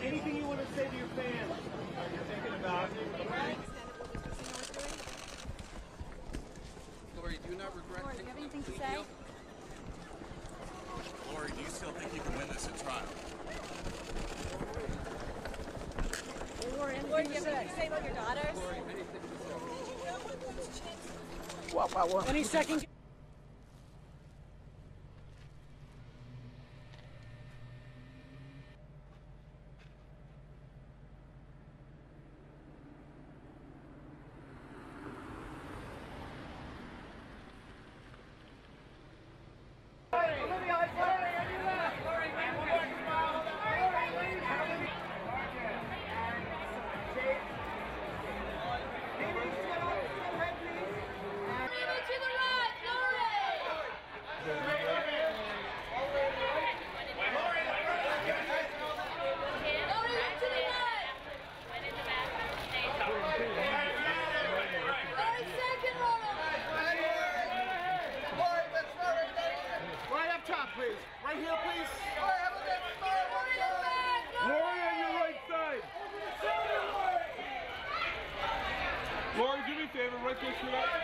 Anything you want to say to your fans? You're thinking about. Lori, do you not regret? Lori, do you have anything to say? Lori, do you still think you can win this at trial? Lori, do you have anything to say about your daughters? What? Any second. Please. Right here, please. Lori on your right side. Lori, do me a favor, right there,